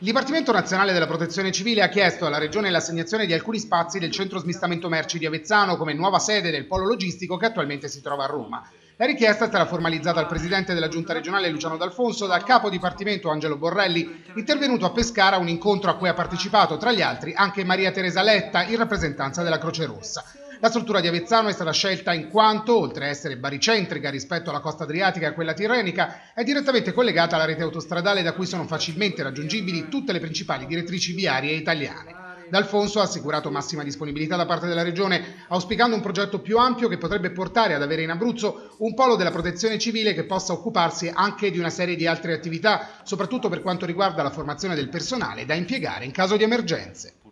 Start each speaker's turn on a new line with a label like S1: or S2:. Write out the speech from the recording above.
S1: Il Dipartimento Nazionale della Protezione Civile ha chiesto alla Regione l'assegnazione di alcuni spazi del centro smistamento merci di Avezzano come nuova sede del polo logistico che attualmente si trova a Roma. La richiesta è stata formalizzata al presidente della Giunta regionale Luciano D'Alfonso dal capo dipartimento Angelo Borrelli, intervenuto a Pescara a un incontro a cui ha partecipato tra gli altri anche Maria Teresa Letta in rappresentanza della Croce Rossa. La struttura di Avezzano è stata scelta in quanto, oltre a essere baricentrica rispetto alla costa adriatica e a quella tirrenica, è direttamente collegata alla rete autostradale da cui sono facilmente raggiungibili tutte le principali direttrici viarie italiane. D'Alfonso ha assicurato massima disponibilità da parte della Regione, auspicando un progetto più ampio che potrebbe portare ad avere in Abruzzo un polo della protezione civile che possa occuparsi anche di una serie di altre attività, soprattutto per quanto riguarda la formazione del personale da impiegare in caso di emergenze.